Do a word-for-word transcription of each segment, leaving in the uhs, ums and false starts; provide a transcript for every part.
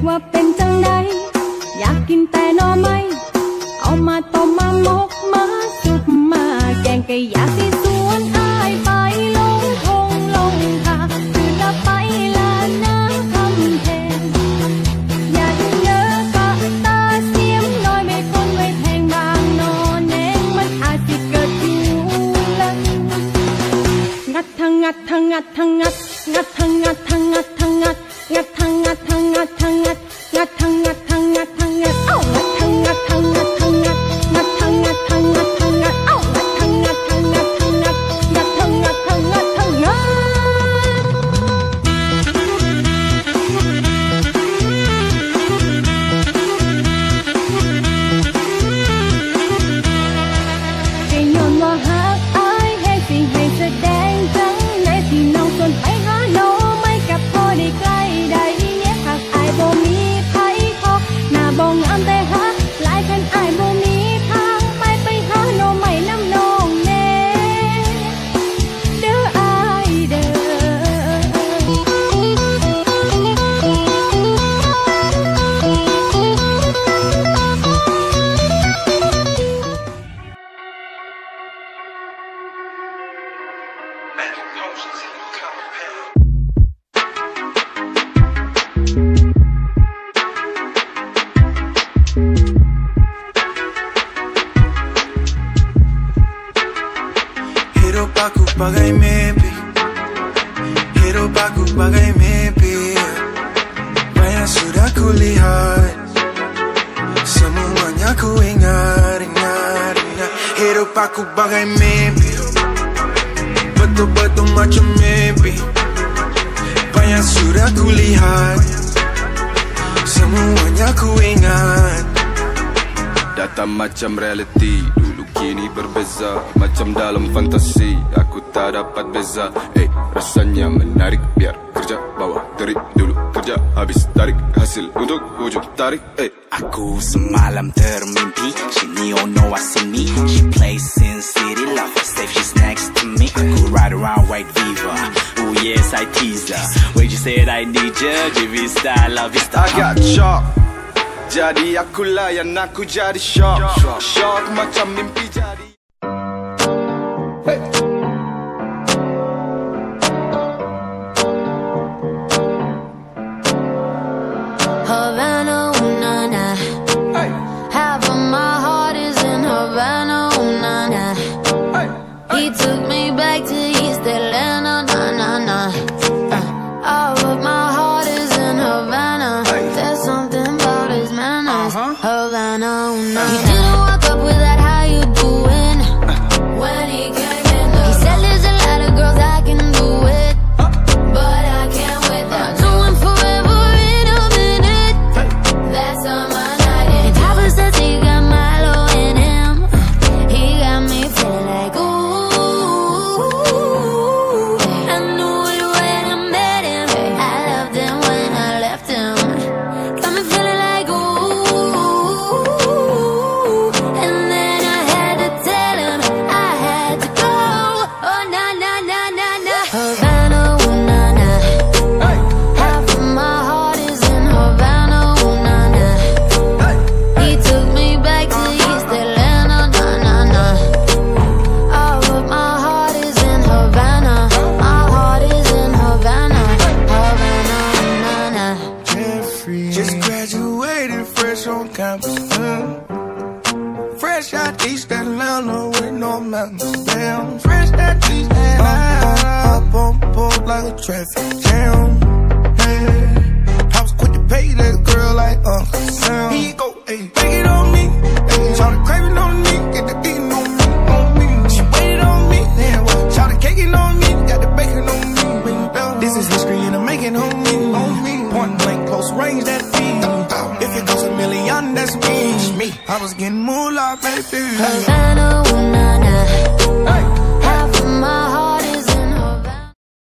ว่าเป็นจังใดอยากกินแต่หน่อไม้เอามาต้มมาหมกมาสุกมาแกงก็อยากสิสวนอายไปลงทงลงทาคือละไปลาน้ำคำแพงอย่าเยอะกะตาเสียมน้อยไม่พ้นไม่แพงบางนอนแนงมันอาจสิเกิดอยู่ลังงัดทั้งงัดทั้งงัดทั้งงัดงัดทั้งงัดทั้งงัดทั้งงัดงัดทั้งงัดทั้งงัดทั้งงัดงัดทั้งงัดทั้งงัดทั้งงัดเอ้างัดทั้งงัดทั้งงัดทั้งงัดงัดทั้งงัดทั้งงัดทั้งงัดเอ้างัดทั้งงัดทั้งงัดทั้งงัดงัดทั้งงัดทั้งงัดทั้งงัดก็ย้อนว่าฮักอายให้สิให้แสดงจังในที่น้องส่วนไปหาโนไม่กับพอได้ใกล้ได้เย็บหักอายบ่มีไผพอหน้าบ่งามแต่ฮักหลายคันอายบ่มีทางไม่ไปหาโนไม่น้ำน้องแน่เด้ออายเด้อ Hidup aku bagai mimpi, hidup aku bagai mimpi. Banyak sudah kulihat, semuanya ku ingat, ingat, ingat. Hidup aku bagai mimpi, betul-betul macam mimpi. Banyak sudah kulihat, semuanya ku ingat. Datang macam reality, dulu kini berbeza. Macam dalam fantasi, aku tak dapat beza. Eh, rasanya menarik, biar kerja bawah terik dulu. Kerja habis tarik hasil untuk ujung tarik. Eh, aku semalam termimpi, she neon know I see me. She plays in city, love her safe, she's next to me. Aku ride around white Viva, oh yes I tease her. When you said I need you, give me style, love you style. I got shock, jadi aku layan, aku jadi shock. Shock macam mimpi jadi. Hey. Havana, ooh, nah, nah. Hey. Half of my heart is in Havana, ooh, nah, nah. Hey. He took me back to East Atlanta, nah, nah, nah. Uh, all of my heart is in Havana. Hey. There's something about his manners. Uh-huh. Havana, ooh, nah. He didn't walk up with that how you doing when he came in. He said there's a lot of girls I can do it, but I can't with them. Do him forever in a minute. That's on my night. And Papa says he got Milo in him. He got me feeling like ooh. I knew it when I met him. I loved him when I left him. Got me feeling like ooh. And then I had to tell him I had to go. Oh na na na na na. Havana, ooh na na. Hey. Half of my heart is in Havana, ooh na na. Hey. He took me back to East Atlanta, na na na. All of my heart is in Havana. My heart is in Havana, Havana, na na. Jeffrey, just graduated fresh on campus. mm. Fresh out East Atlanta with no mountains. Damn, fresh out East Atlanta. Up on board like a traffic jam. Yeah. I was quick to pay that girl like Uncle Sam. Here you go, ayy, take it on me. Ayy, shout the craving on me, get the eating on me, on me. She waited on me, damn. Shout the caking on me, got the bacon on me. This is history and I'm making on me, on me. Point blank, close range, that feed. If it goes a million, that's me. me. I was getting moolah, baby. Havana, ooh na na. Hey. Half of my heart is in Havana.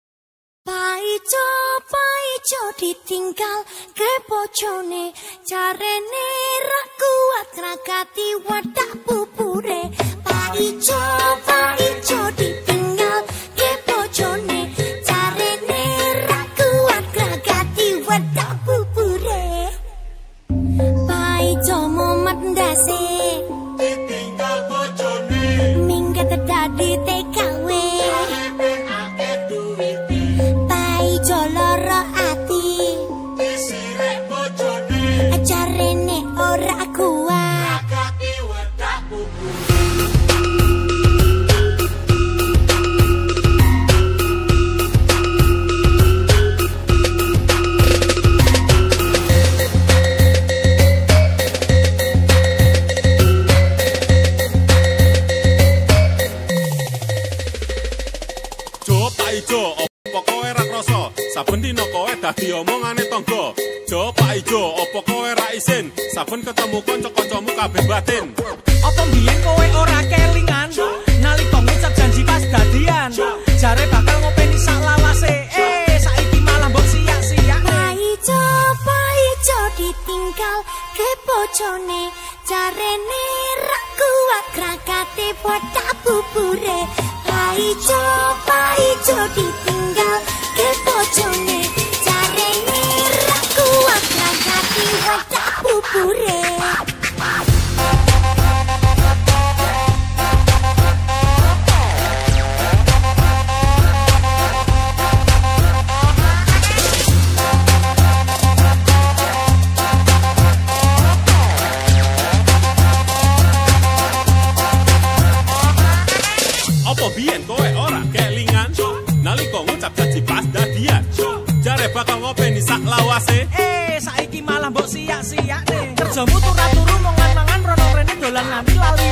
Paijo, paijo ditinggal ke bojone. Jarene ra kuat ngrakati wadah bubure. Paijo, paijo ditinggal ke bojone. Jarene ra kuat ngrakati wadah bubure. dadi omongane tangga. Jo Pak Ijo, opo kowe ra isin? Saben ketemu kanca-kancamu kabeh batin. Apa mbiyen kowe ora kelingan? Nalika ngucap janji pas dadian. Jare bakal ngopeni sak lawase. Eh, saiki malah mbok siyak-siyak. Pak Ijo, Pak Ijo ditinggal ke bojone. Jarene ra kuat krakate bodak bubure. Pak Ijo, Pak Ijo ditinggal ke bojone. Jarene ra kuat krakate bodak bubure. Apa biyen kowe ora kelingan? Nalika ngucap janji pas dadian. Jare bakal ngopeni sak lawase. Eh, saiki malah mbok siyak-siyak nih. Kerjamu turu-turu mangan-mangan rono rene dolan nganti lali